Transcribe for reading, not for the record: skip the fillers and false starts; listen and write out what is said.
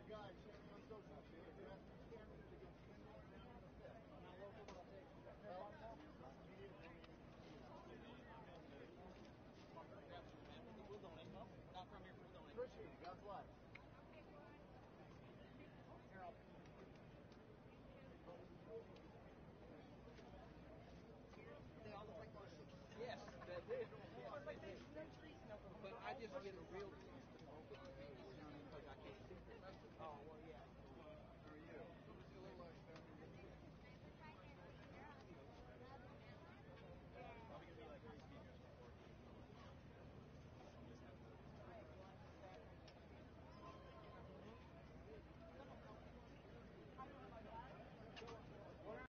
Appreciate it. God bless. They all look like those. Yes, they do. Yeah, they do. But I just get a real taste of because I can't see them. Oh, well,